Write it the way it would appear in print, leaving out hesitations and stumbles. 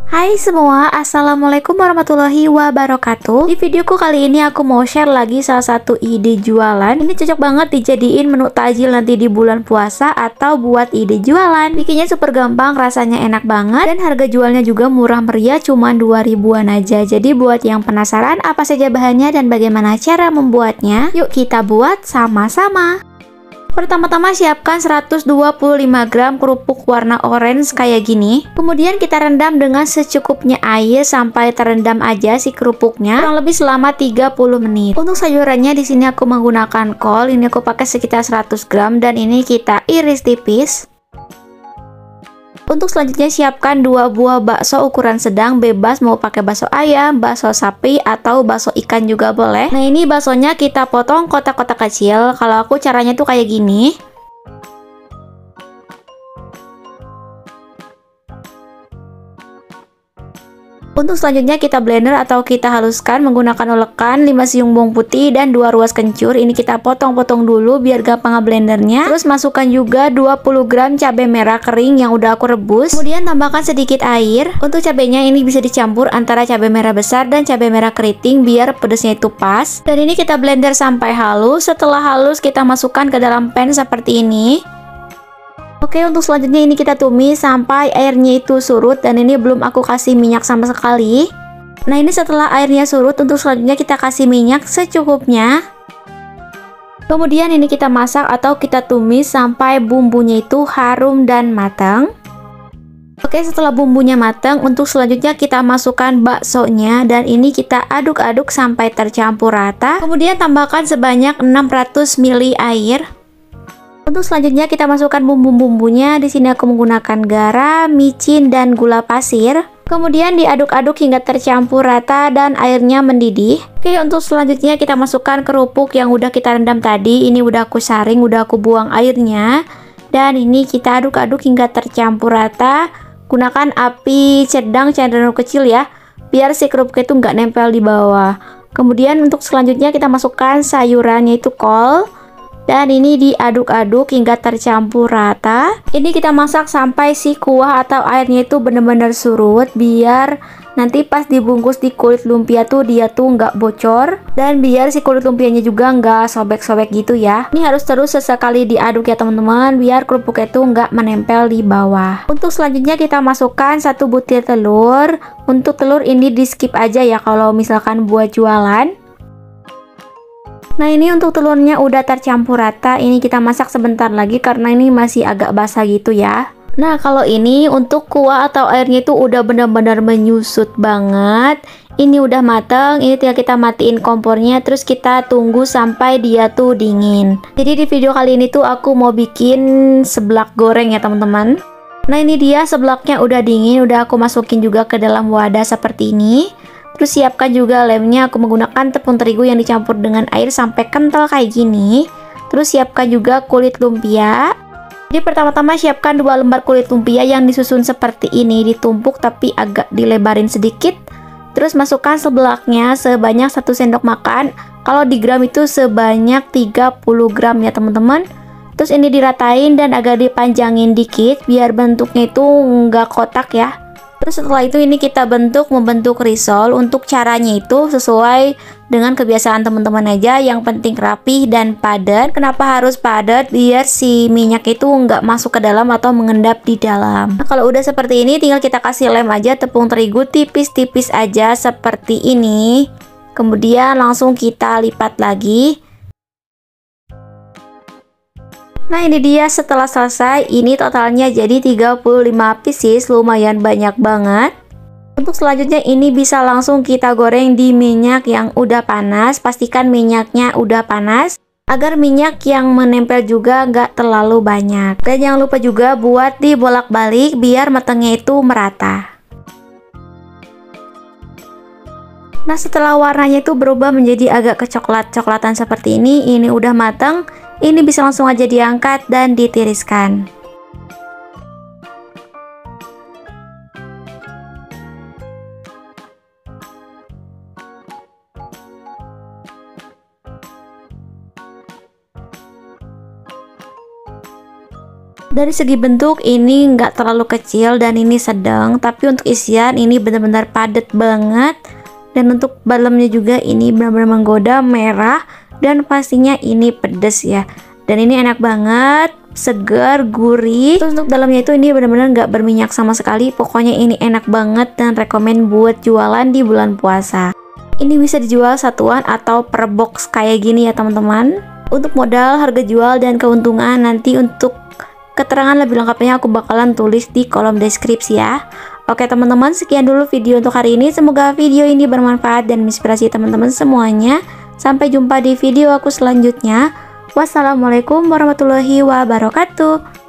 Hai semua, Assalamualaikum warahmatullahi wabarakatuh. Di videoku kali ini aku mau share lagi salah satu ide jualan. Ini cocok banget dijadiin menu takjil nanti di bulan puasa atau buat ide jualan. Bikinnya super gampang, rasanya enak banget, dan harga jualnya juga murah meriah, cuma 2 ribuan aja. Jadi buat yang penasaran apa saja bahannya dan bagaimana cara membuatnya, yuk kita buat sama-sama. Pertama-tama siapkan 125 gram kerupuk warna orange kayak gini. Kemudian kita rendam dengan secukupnya air sampai terendam aja si kerupuknya, kurang lebih selama 30 menit. Untuk sayurannya di sini aku menggunakan kol, ini aku pakai sekitar 100 gram dan ini kita iris tipis. Untuk selanjutnya siapkan 2 buah bakso ukuran sedang, bebas mau pakai bakso ayam, bakso sapi, atau bakso ikan juga boleh. Nah ini baksonya kita potong kotak-kotak kecil, kalau aku caranya tuh kayak gini. Untuk selanjutnya kita blender atau kita haluskan menggunakan ulekan 5 siung bawang putih dan 2 ruas kencur. Ini kita potong-potong dulu biar gampang blendernya. Terus masukkan juga 20 gram cabai merah kering yang udah aku rebus. Kemudian tambahkan sedikit air. Untuk cabainya ini bisa dicampur antara cabai merah besar dan cabai merah keriting biar pedasnya itu pas. Dan ini kita blender sampai halus. Setelah halus kita masukkan ke dalam pan seperti ini. Oke, untuk selanjutnya ini kita tumis sampai airnya itu surut, dan ini belum aku kasih minyak sama sekali. Nah ini setelah airnya surut, untuk selanjutnya kita kasih minyak secukupnya. Kemudian ini kita masak atau kita tumis sampai bumbunya itu harum dan matang. Oke, setelah bumbunya matang, untuk selanjutnya kita masukkan baksonya dan ini kita aduk-aduk sampai tercampur rata. Kemudian tambahkan sebanyak 600 ml air. Untuk selanjutnya kita masukkan bumbu-bumbunya. Di sini aku menggunakan garam, micin, dan gula pasir. Kemudian diaduk-aduk hingga tercampur rata dan airnya mendidih. Oke, untuk selanjutnya kita masukkan kerupuk yang udah kita rendam tadi. Ini udah aku saring, udah aku buang airnya. Dan ini kita aduk-aduk hingga tercampur rata. Gunakan api sedang cenderung kecil ya, biar si kerupuk itu nggak nempel di bawah. Kemudian untuk selanjutnya kita masukkan sayuran yaitu kol. Dan ini diaduk-aduk hingga tercampur rata. Ini kita masak sampai si kuah atau airnya itu benar-benar surut, biar nanti pas dibungkus di kulit lumpia tuh dia tuh nggak bocor, dan biar si kulit lumpianya juga nggak sobek-sobek gitu ya. Ini harus terus sesekali diaduk ya teman-teman, biar kerupuknya itu nggak menempel di bawah. Untuk selanjutnya kita masukkan 1 butir telur. Untuk telur ini di skip aja ya kalau misalkan buat jualan. Nah ini untuk telurnya udah tercampur rata. Ini kita masak sebentar lagi karena ini masih agak basah gitu ya. Nah kalau ini untuk kuah atau airnya itu udah benar-benar menyusut banget. Ini udah mateng. Ini tinggal kita matiin kompornya, terus kita tunggu sampai dia tuh dingin. Jadi di video kali ini tuh aku mau bikin seblak goreng ya teman-teman. Nah ini dia seblaknya udah dingin, udah aku masukin juga ke dalam wadah seperti ini. Terus siapkan juga lemnya, aku menggunakan tepung terigu yang dicampur dengan air sampai kental kayak gini. Terus siapkan juga kulit lumpia. Jadi pertama-tama siapkan 2 lembar kulit lumpia yang disusun seperti ini, ditumpuk tapi agak dilebarin sedikit. Terus masukkan seblaknya sebanyak 1 sendok makan. Kalau di gram itu sebanyak 30 gram ya teman-teman. Terus ini diratain dan agak dipanjangin dikit biar bentuknya itu nggak kotak ya. Terus setelah itu ini kita membentuk risol. Untuk caranya itu sesuai dengan kebiasaan teman-teman aja, yang penting rapi dan padat. Kenapa harus padat? Biar si minyak itu nggak masuk ke dalam atau mengendap di dalam. Nah, kalau udah seperti ini tinggal kita kasih lem aja tepung terigu tipis-tipis aja seperti ini. Kemudian langsung kita lipat lagi. Nah ini dia setelah selesai, ini totalnya jadi 35 pieces, lumayan banyak banget. Untuk selanjutnya ini bisa langsung kita goreng di minyak yang udah panas. Pastikan minyaknya udah panas agar minyak yang menempel juga nggak terlalu banyak. Dan jangan lupa juga buat dibolak-balik biar matangnya itu merata. Nah setelah warnanya itu berubah menjadi agak kecoklat-coklatan seperti ini udah matang. Ini bisa langsung aja diangkat dan ditiriskan. Dari segi bentuk ini nggak terlalu kecil dan ini sedang, tapi untuk isian ini benar-benar padat banget. Dan untuk dalamnya juga ini benar-benar menggoda, merah, dan pastinya ini pedas ya. Dan ini enak banget, segar, gurih. Terus untuk dalamnya itu ini benar-benar nggak berminyak sama sekali. Pokoknya ini enak banget dan rekomen buat jualan di bulan puasa. Ini bisa dijual satuan atau per box kayak gini ya teman-teman. Untuk modal, harga jual, dan keuntungan nanti untuk keterangan lebih lengkapnya aku bakalan tulis di kolom deskripsi ya. Oke teman-teman, sekian dulu video untuk hari ini. Semoga video ini bermanfaat dan menginspirasi teman-teman semuanya. Sampai jumpa di video aku selanjutnya. Wassalamualaikum warahmatullahi wabarakatuh.